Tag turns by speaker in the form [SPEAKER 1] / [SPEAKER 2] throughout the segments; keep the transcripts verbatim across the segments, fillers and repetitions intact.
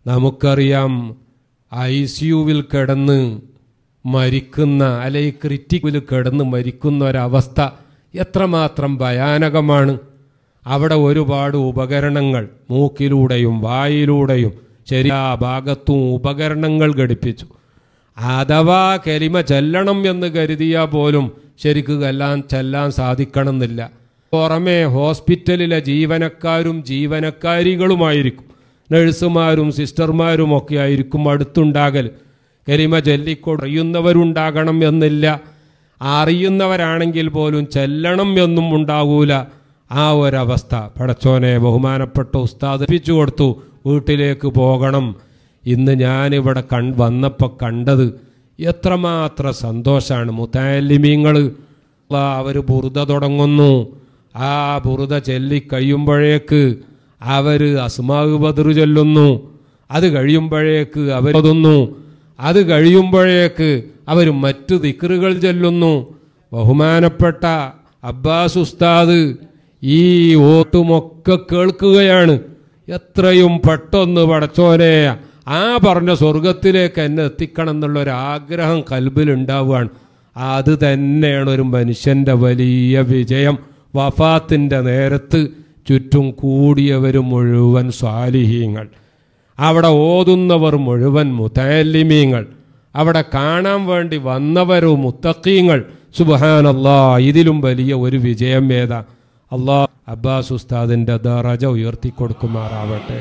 [SPEAKER 1] നമുക്കറിയാം I C യുവിൽ കിടന്ന് മരിക്കുന്ന അല്ലെങ്കിൽ ക്രിറ്റിക്കൽ കിടന്ന് മരിക്കുന്ന ഒരവസ്ഥ എത്രമാത്രം ഭയാനകമാണ്. അവിടെ ഒരുപാട് ഉപകരണങ്ങൾ മൂക്കിലൂടെയും വായിലൂടെയും ശരിയാ ഭാഗത്തും ഉപകരണങ്ങൾ ഘടിപ്പിച്ചു. അഥവാ കലിമ ചെല്ലണം എന്ന് കരുതിയാൽ പോലും ശരിക്ക് എല്ലാം ചെല്ലാൻ സാധിക്കണമെന്നില്ല. പുറമെ ഹോസ്പിറ്റലിലെ ജീവനക്കാരും ജീവനക്കാരികളുമായിരിക്കും, നഴ്സുമാരും സിസ്റ്റർമാരും ഒക്കെ ആയിരിക്കും അടുത്തുണ്ടാകൽ. കലിമ ചൊല്ലിക്കൊറിയുന്നവരുണ്ടാകണം എന്നില്ല, അറിയുന്നവരാണെങ്കിൽ പോലും ചെല്ലണം എന്നും ഉണ്ടാകൂല. ആ ഒരവസ്ഥ പടച്ചോനെ ബഹുമാനപ്പെട്ട ഉസ്താദ് ഏൽപ്പിച്ചു കൊടുത്തു, വീട്ടിലേക്ക് പോകണം. ഇന്ന് ഞാനിവിടെ കൺ വന്നപ്പോൾ കണ്ടത് എത്രമാത്രം സന്തോഷമാണ്. മുതഅല്ലിമീങ്ങൾ അവർ ബുറുദ തുടങ്ങുന്നു. ആ ബുറുദ ചൊല്ലിക്കഴിയുമ്പോഴേക്ക് അവർ അസ്മാഉ ബദർ ചൊല്ലുന്നു. അത് കഴിയുമ്പോഴേക്ക് അവരൊതുന്നു. അത് കഴിയുമ്പോഴേക്ക് അവർ മറ്റു ദിക്റുകൾ ചൊല്ലുന്നു. ബഹുമാനപ്പെട്ട അബ്ബാസ് ഉസ്താദ് ഈ ഓട്ടുമൊക്കെ കേൾക്കുകയാണ്. എത്രയും പെട്ടെന്ന് പടച്ചോനെ ആ പറഞ്ഞ സ്വർഗത്തിലേക്ക് എന്നെ എത്തിക്കണം എന്നുള്ളൊരാഗ്രഹം കൽബിലുണ്ടാവുകയാണ്. അത് തന്നെയാണ് ഒരു മനുഷ്യൻ്റെ വലിയ വിജയം. വഫാത്തിൻ്റെ നേരത്ത് ചുറ്റും കൂടിയവർ മുഴുവൻ സ്വാലിഹീങ്ങൾ, അവിടെ ഓതുന്നവർ മുഴുവൻ മുതഅല്ലിമീങ്ങൾ, അവിടെ കാണാൻ വേണ്ടി വന്നവരും മുത്തഖീങ്ങൾ. സുബ്ഹാനല്ലാഹ്, ഇതിലും വലിയ ഒരു വിജയം ഏതാ? അല്ലാഹ് അബ്ബാസ് ഉസ്താദിൻ്റെ ദറജ ഉയർത്തിക്കൊടുക്കുമാറാവട്ടെ.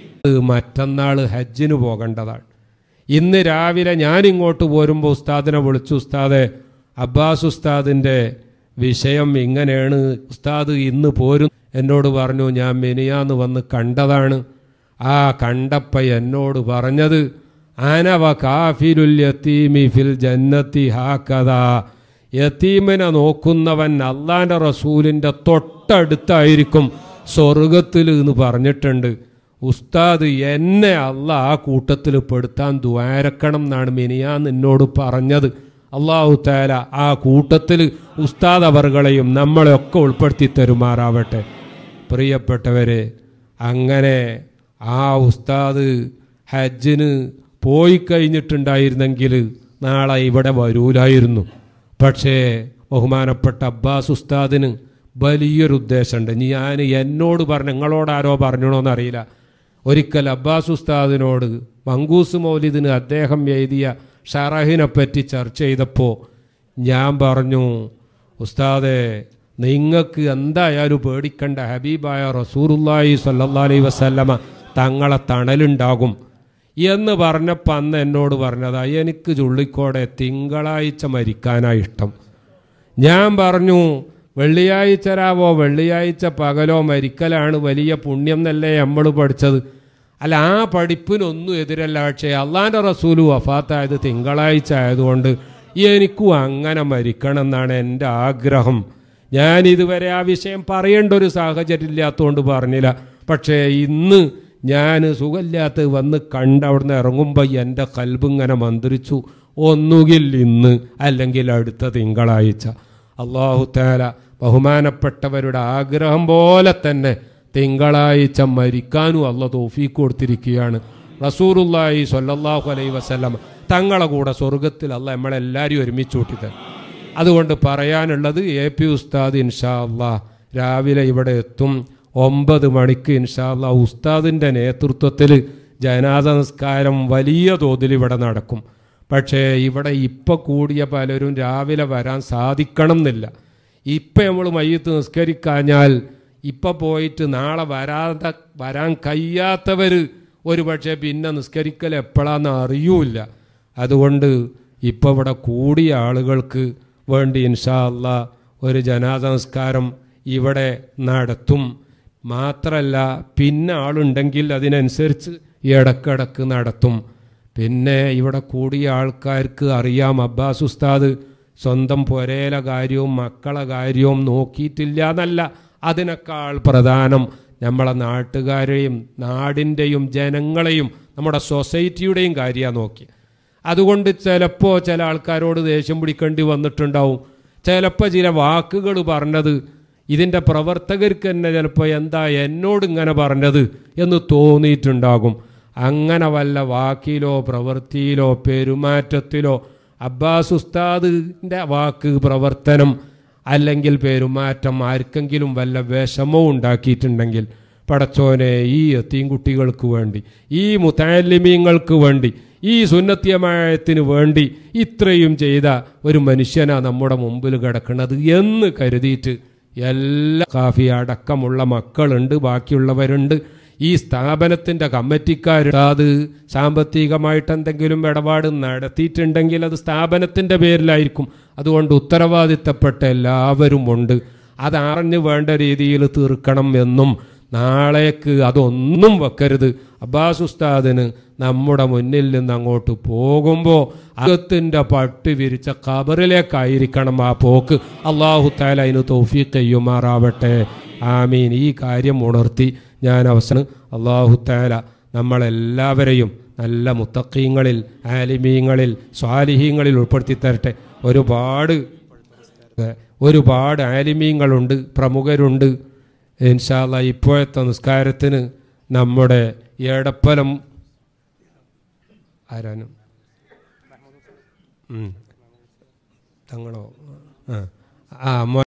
[SPEAKER 1] മറ്റന്നാൾ ഹജ്ജിന് പോകേണ്ടതാണ്. ഇന്ന് രാവിലെ ഞാനിങ്ങോട്ട് പോരുമ്പോൾ ഉസ്താദിനെ വിളിച്ചു, ഉസ്താദെ അബ്ബാസ് ഉസ്താദിൻ്റെ വിഷയം ഇങ്ങനെയാണ്, ഉസ്താദ് ഇന്ന് പോരും. എന്നോട് പറഞ്ഞു, ഞാൻ മിനിയാന്ന് വന്ന് കണ്ടതാണ്. ആ കണ്ടപ്പോൾ എന്നോട് പറഞ്ഞത് അനവ കാഫിലുൽ യതീമി ഫിൽ ജന്നത്തി ഹാകദാ, യതീമിനെ നോക്കുന്നവൻ അള്ളാൻ്റെ റസൂലിൻ്റെ തൊട്ടടുത്തായിരിക്കും സ്വർഗത്തിൽ എന്ന് പറഞ്ഞിട്ടുണ്ട്. ഉസ്താദ് എന്നെ അള്ളാഹ് ആ കൂട്ടത്തിൽ പെടുത്താൻ ദുആരക്കണം എന്നാണ് മിനിയാന്ന് എന്നോട് പറഞ്ഞത്. അള്ളാഹു തആല ആ കൂട്ടത്തിൽ ഉസ്താദ് അവർകളെയും നമ്മളെയൊക്കെ ഉൾപ്പെടുത്തി തരുമാറാവട്ടെ. പ്രിയപ്പെട്ടവരെ, അങ്ങനെ ആ ഉസ്താദ് ഹജ്ജിന് പോയി കഴിഞ്ഞിട്ടുണ്ടായിരുന്നെങ്കിൽ നാളെ ഇവിടെ വരൂലായിരുന്നു. പക്ഷേ ബഹുമാനപ്പെട്ട അബ്ബാസ് ഉസ്താദിന് വലിയൊരു ഉദ്ദേശമുണ്ട്. ഞാൻ എന്നോട് പറഞ്ഞ, നിങ്ങളോടാരോ പറഞ്ഞണോന്നറിയില്ല, ഒരിക്കൽ അബ്ബാസ് ഉസ്താദിനോട് മങ്കൂസ് മൗലിദിന് അദ്ദേഹം എഴുതിയ ഷറഹിനെ പറ്റി ചർച്ച ചെയ്തപ്പോൾ ഞാൻ പറഞ്ഞു, ഉസ്താദെ നിങ്ങൾക്ക് എന്തായാലും പേടിക്കണ്ട, ഹബീബായ റസൂലുള്ളാഹി സ്വല്ലല്ലാഹു അലൈഹി വസല്ലമ തങ്ങളെ തണലുണ്ടാകും എന്ന് പറഞ്ഞപ്പോൾ അന്ന് എന്നോട് പറഞ്ഞതാ, എനിക്ക് ചുള്ളിക്കോടെ തിങ്കളാഴ്ച മരിക്കാനാണ് ഇഷ്ടം. ഞാൻ പറഞ്ഞു, വെള്ളിയാഴ്ച രാവോ വെള്ളിയാഴ്ച പകലോ മരിക്കലാണ് വലിയ പുണ്യം എന്നല്ലേ നമ്മൾ പഠിച്ചത്. അല്ല, ആ പഠിപ്പിനൊന്നും എതിരല്ല. പക്ഷേ അള്ളാൻ്റെ റസൂല് വഫാത്തായത് തിങ്കളാഴ്ച ആയതുകൊണ്ട് എനിക്കും അങ്ങനെ മരിക്കണം എന്നാണ് എൻ്റെ ആഗ്രഹം. ഞാൻ ഇതുവരെ ആ വിഷയം പറയേണ്ട ഒരു സാഹചര്യം ഇല്ലാത്തതുകൊണ്ട് പറഞ്ഞില്ല. പക്ഷേ ഇന്ന് ഞാൻ സുഖമില്ലാത്ത വന്ന് കണ്ട് അവിടുന്ന് ഇറങ്ങുമ്പോൾ എൻ്റെ കൽബിങ്ങനെ മന്ത്രിച്ചു, ഒന്നുകിൽ ഇന്ന് അല്ലെങ്കിൽ അടുത്ത തിങ്കളാഴ്ച. അല്ലാഹു തആല ബഹുമാനപ്പെട്ടവരുടെ ആഗ്രഹം പോലെ തന്നെ തിങ്കളാഴ്ച മരിക്കാനും അല്ലാഹു തൗഫീഖ് കൊടുത്തിരിക്കുകയാണ്. റസൂലുള്ളാഹി സ്വല്ലല്ലാഹു അലൈഹി വസല്ലം തങ്ങളെ കൂടെ സ്വർഗത്തിൽ അല്ലാഹ് നമ്മളെല്ലാവരും ഒരുമിച്ച് കൂട്ടിത്തരും. അതുകൊണ്ട് പറയാനുള്ളത്, എ പി ഉസ്താദ് ഇൻഷാ അല്ലാഹ് രാവിലെ ഇവിടെ എത്തും. ഒമ്പത് മണിക്ക് ഇൻഷാ അല്ലാഹ് ഉസ്താദിൻ്റെ നേതൃത്വത്തിൽ ജനാസ നിസ്കാരം വലിയ തോതിൽ ഇവിടെ നടക്കും. പക്ഷേ ഇവിടെ ഇപ്പം കൂടിയ പലരും രാവിലെ വരാൻ സാധിക്കണം എന്നില്ല. ഇപ്പം നമ്മൾ മയ്യത്ത് നിസ്കരിക്കാഞ്ഞാൽ ഇപ്പം പോയിട്ട് നാളെ വരാതെ വരാൻ കഴിയാത്തവർ ഒരു പക്ഷേ പിന്നെ നിസ്കരിക്കൽ എപ്പോഴാന്ന് അറിയൂല. അതുകൊണ്ട് ഇപ്പം ഇവിടെ കൂടിയ ആളുകൾക്ക് വേണ്ടി ഇൻഷാ അല്ലാഹ് ഒരു ജനാസ നിസ്കാരം ഇവിടെ നടത്തും. മാത്രമല്ല, പിന്നെ ആളുണ്ടെങ്കിൽ അതിനനുസരിച്ച് ഇടക്കിടക്ക് നടത്തും. പിന്നെ ഇവിടെ കൂടിയ ആൾക്കാർക്ക് അറിയാം, അബ്ബാസ് ഉസ്താദ് സ്വന്തം പൊരയിലെ കാര്യവും മക്കളെ കാര്യവും നോക്കിയിട്ടില്ല എന്നല്ല, അതിനേക്കാൾ പ്രധാനം നമ്മളെ നാട്ടുകാരെയും നാടിൻ്റെയും ജനങ്ങളെയും നമ്മുടെ സൊസൈറ്റിയുടെയും കാര്യമാണ് നോക്കി. അതുകൊണ്ട് ചിലപ്പോൾ ചില ആൾക്കാരോട് ദേഷ്യം പിടിക്കേണ്ടി വന്നിട്ടുണ്ടാവും. ചിലപ്പോൾ ചില വാക്കുകൾ പറഞ്ഞത് ഇതിൻ്റെ പ്രവർത്തകർക്ക് തന്നെ ചിലപ്പോൾ എന്താ എന്നോട് ഇങ്ങനെ പറഞ്ഞത് എന്ന് തോന്നിയിട്ടുണ്ടാകും. അങ്ങനെ വല്ല വാക്കിലോ പ്രവൃത്തിയിലോ പെരുമാറ്റത്തിലോ അബ്ബാസ് ഉസ്താദിൻ്റെ വാക്ക് പ്രവർത്തനം അല്ലെങ്കിൽ പെരുമാറ്റം ആർക്കെങ്കിലും വല്ല വിഷമവും ഉണ്ടാക്കിയിട്ടുണ്ടെങ്കിൽ പടച്ചോനെ ഈ യതീം കുട്ടികൾക്ക് വേണ്ടി, ഈ മുതഅല്ലിമീങ്ങൾക്ക് വേണ്ടി, ഈ സുന്നത്തിയമായത്തിന് വേണ്ടി ഇത്രയും ചെയ്ത ഒരു മനുഷ്യനാണ് നമ്മുടെ മുമ്പിൽ കിടക്കുന്നത് എന്ന് കരുതിയിട്ട് എല്ലാ കാഫി അടക്കമുള്ള മക്കളുണ്ട്, ബാക്കിയുള്ളവരുണ്ട്, ഈ സ്ഥാപനത്തിൻ്റെ കമ്മിറ്റിക്കാർ അത് സാമ്പത്തികമായിട്ട് എന്തെങ്കിലും ഇടപാട് നടത്തിയിട്ടുണ്ടെങ്കിൽ അത് സ്ഥാപനത്തിൻ്റെ പേരിലായിരിക്കും. അതുകൊണ്ട് ഉത്തരവാദിത്തപ്പെട്ട എല്ലാവരും ഉണ്ട്. അത് അറിഞ്ഞ് വേണ്ട രീതിയിൽ തീർക്കണം എന്നും നാളേക്ക് അതൊന്നും വെക്കരുത്. അബ്ബാസ് ഉസ്താദിന് നമ്മുടെ മുന്നിൽ നിന്ന് അങ്ങോട്ട് പോകുമ്പോൾ അകത്തിൻ്റെ പട്ട് വിരിച്ച ഖബറിലേക്കായിരിക്കണം ആ പോക്ക്. അല്ലാഹു തആല അതിന് തൗഫീഖ് ചെയ്യുമാറാവട്ടെ. ആമീൻ. ഈ കാര്യം ഉണർത്തി ഞാൻ അവസാനം അല്ലാഹു തആല നമ്മളെല്ലാവരെയും നല്ല മുത്തഖീങ്ങളിൽ, ആലിമീങ്ങളിൽ, സ്വാലിഹീങ്ങളിൽ ഉൾപ്പെടുത്തി തരട്ടെ. ഒരുപാട് ഒരുപാട് ആലിമീങ്ങളുണ്ട്, പ്രമുഖരുണ്ട്. ഇൻഷാ അല്ലാഹ് ഇപ്പോഴത്തെ നിസ്കാരത്തിന് നമ്മുടെ എടപ്പലം ആരാനും തങ്ങളോ ആ